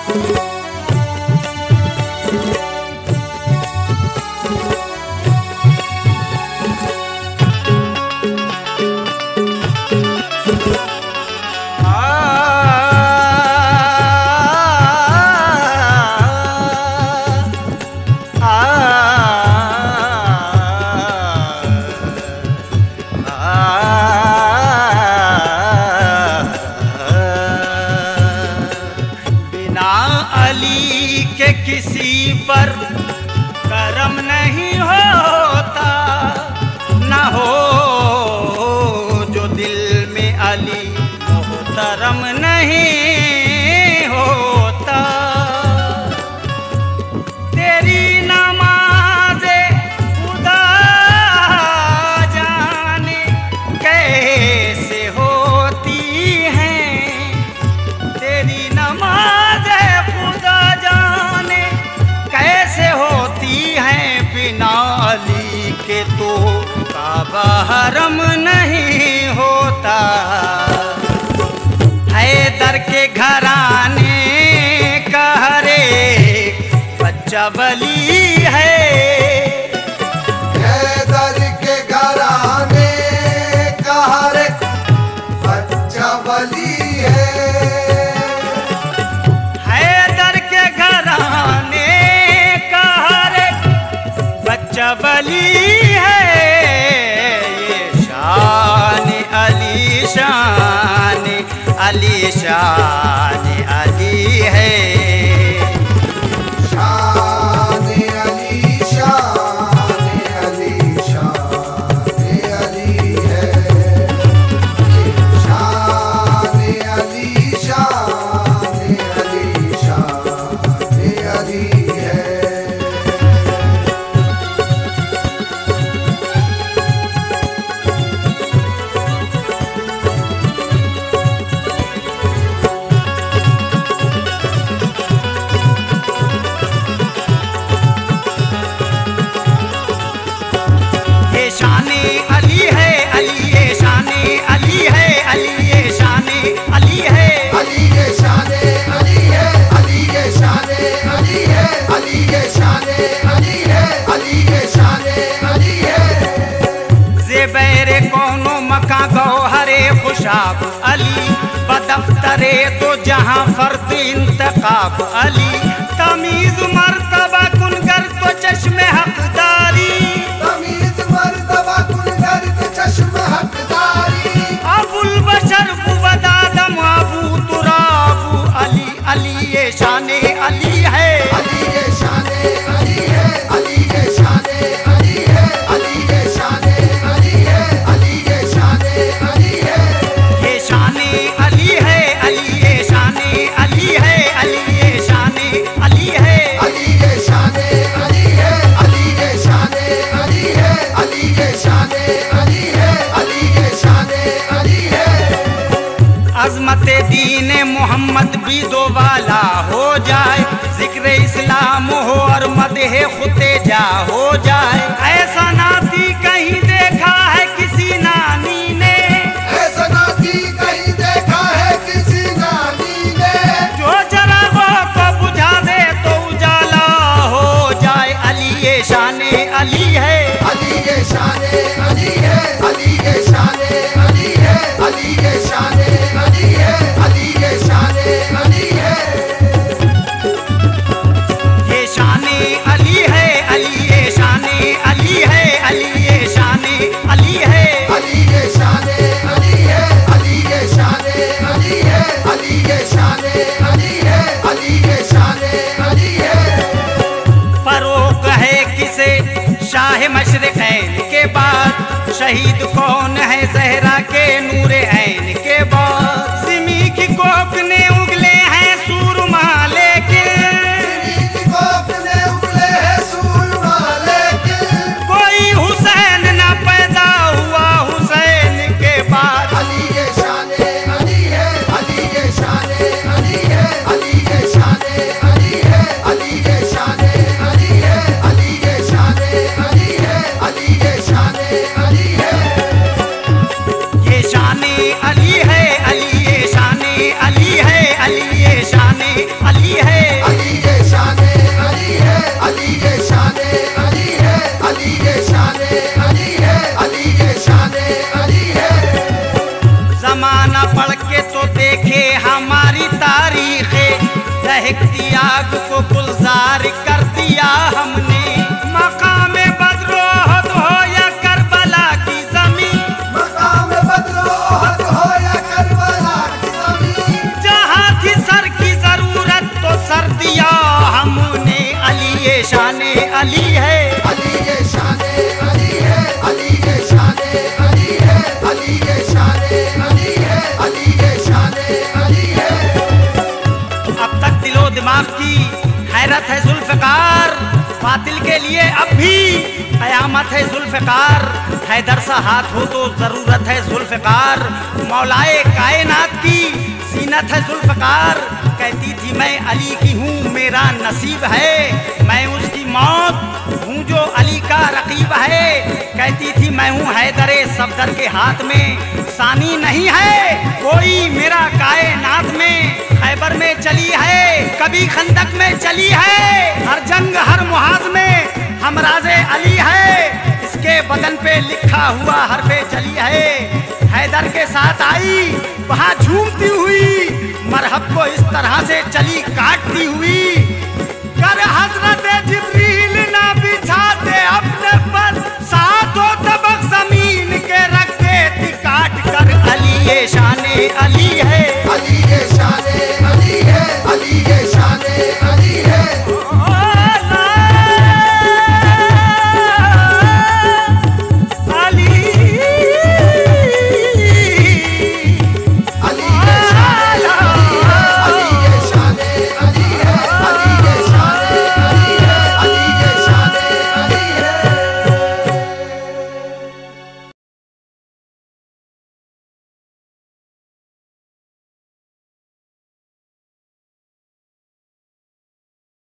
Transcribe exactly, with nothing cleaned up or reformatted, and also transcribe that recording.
किसी पर करम नहीं होता, ना हो जो दिल में अली मोहतरम नहीं होता। तेरी नमाज़े खुदा जाने कैसे होती हैं, तेरी नमाज़े खुदा जाने कैसे होती हैं, बिना अली के तो काबा हरम नहीं होता। हैदर के घराने का हर एक बच्चा वली है, हैदर के घराने का हर एक बच्चा वली है, हैदर के घराने का हर एक बच्चा वली है। ये शान अली शान अली शान अली है, शान अली शान अली शान अली है, शान अली शान अली शान अली है। शाने अली है अली ये शाने अली है अली ये शाने अली है, अली ये शाने अली है, अली ये शाने अली है, अली ये शाने अली है, अली ये शाने अली है। ज़ेबैरे कौनो मका गौहरे खुशाब अली, बदफ्तरे तो जहां फर्द इंतखाब अली, तमीज़ मर्तबा कुनगर तो चश्मे हकदारी, तमीज़ मर्तबा कुनगर तो चश्मे हकदारी, अबुल बशर बुवद आदम अबू तुराबू अली अली ये शाने अली है, अली ये शाने अली है, अली ये शाने अली है, अली ये शाने अली है, अली ये शाने अली है। ये शाने अली है अली ये शाने अली है, अली ये शाने अली है, अली ये शाने अली है, अली ये शाने अली है, अली ये शाने अली है, अली ये शाने अली है। अज़मत दीन मोहम्मद भी दो वाला हो जाए, जिक्र इस्लाम हो और मदह खुते जा हो जाए, ऐसा नाती कहीं देखा है किसी नानी ने, ऐसा नाती कहीं देखा है किसी नानी ने, जो चरागों को बुझा दे तो उजाला हो जाए, अली ये शाने अली है, अली ये शाने अली है, अली ये शाने अली है, अली ये शाने अली है, अली ये शाने अली है। ये शाने अली है अली ये शाने अली है, अली ये शाने अली है, अली ये शाने अली है, अली ये शाने अली है, अली ये शाने अली है, अली ये शाने अली है। फरोक है किसे शाह मशरिक़ैन के बाद, शहीद कौन है ज़हरा के नूरे ऐन के बाद, सिमी की कोक ने उगले हैं सूरमा लेकिन, को अपने उगले है सूरमा लेकिन, कोई हुसैन न पैदा हुआ हुसैन के बाद, अली ये शाने अली है, अली ये शाने अली है, अली ये शाने अली है, अली ये शाने अली है, अली ये शाने अली है, अली ये शाने अली है। निफाक की हैरत है जुल्फ़िकार, बातिल के लिए अब भी कयामत है जुल्फ़िकार। हैदर सा हाथ हो तो ज़रूरत है जुल्फ़िकार, मौलाए कायनात की सीनत है जुल्फ़िकार। कहती थी मैं अली की हूँ मेरा नसीब है, मैं उसकी मौत हूँ जो अली का रकीब है। कहती थी मैं हूँ हैदरे सफदर के हाथ में, सानी नहीं है कोई मेरा कायनात में। खैबर में चली है कभी खंदक में चली है, हर जंग हर मुहाज में हमराज़े अली है। इसके बदन पे लिखा हुआ हरफे जली है, हैदर के साथ आई वहाँ झूमती हुई, मरहब को इस तरह से चली काटती हुई। कर हजरत जिब्रील ना बिछाते अपने पर, सातों तबक जमीन के रख देती काट कर। अली ये शाने अली है, अली ये शाने